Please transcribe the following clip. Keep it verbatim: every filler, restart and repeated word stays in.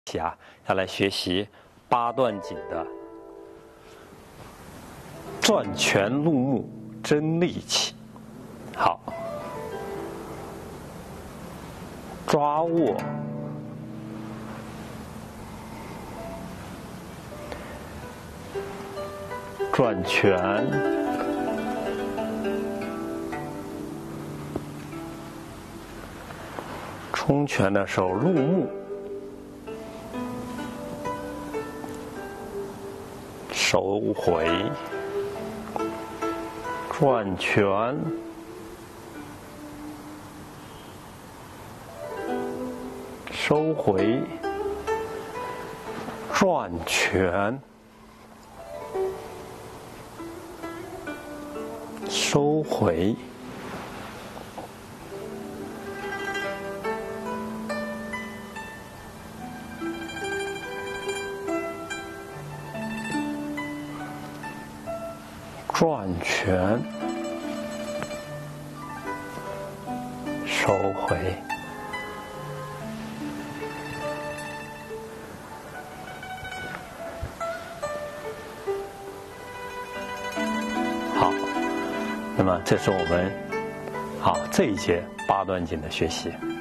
起啊，要来学习八段锦的转拳入目，真力气。好，抓握、转拳、冲拳的时候入目。 收回，转拳，收回，转拳，收回。 转拳，收回。好，那么这是我们好这一节八段锦的学习。